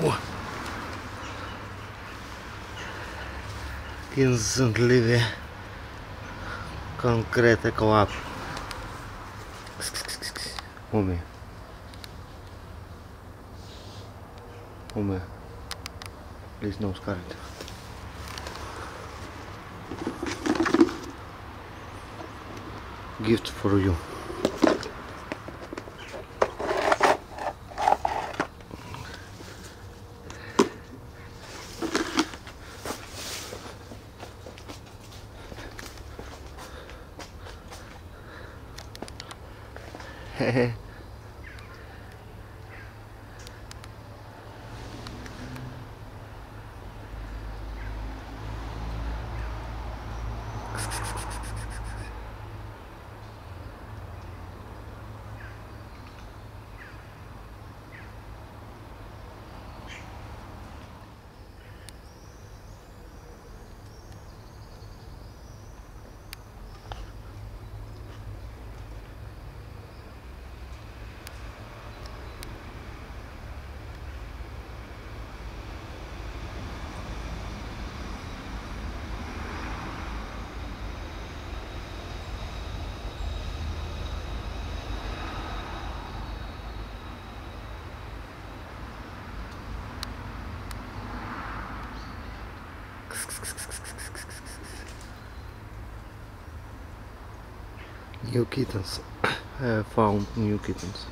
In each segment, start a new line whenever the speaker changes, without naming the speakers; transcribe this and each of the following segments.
Kittens live concrete co-op. Come please no scarlet. Gift for you. Hehe. New kittens. I have found new kittens.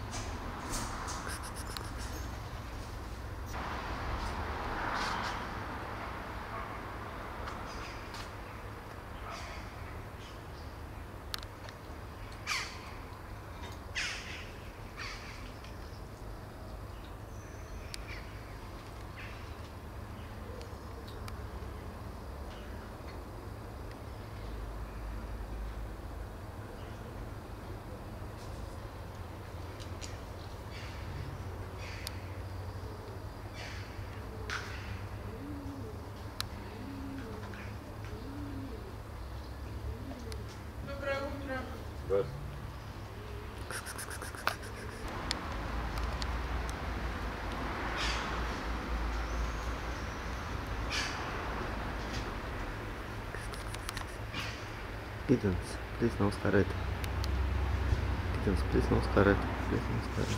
Bez.
Kittens, please no scarlet. Kittens, please no scarlet. Please no scarlet.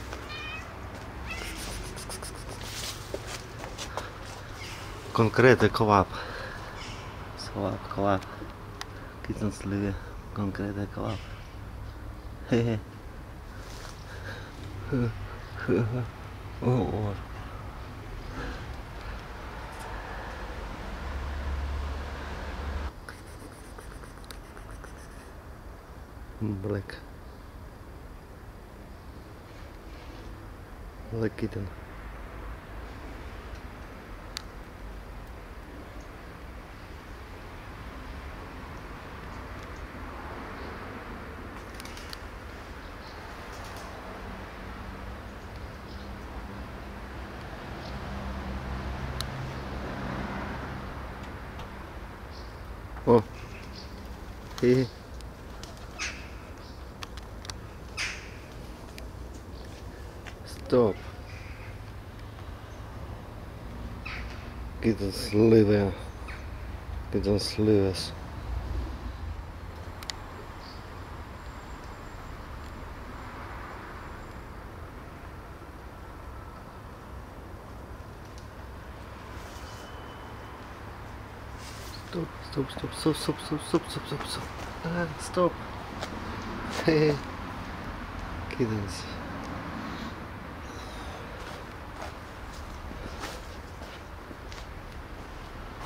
Concrete co-op. Co-op. Kittens live concrete co-op. Hehe. Oh. Black kitten. Oh, hey. Stop. Kittens live. Kittens lives. Stop. Hey, kittens.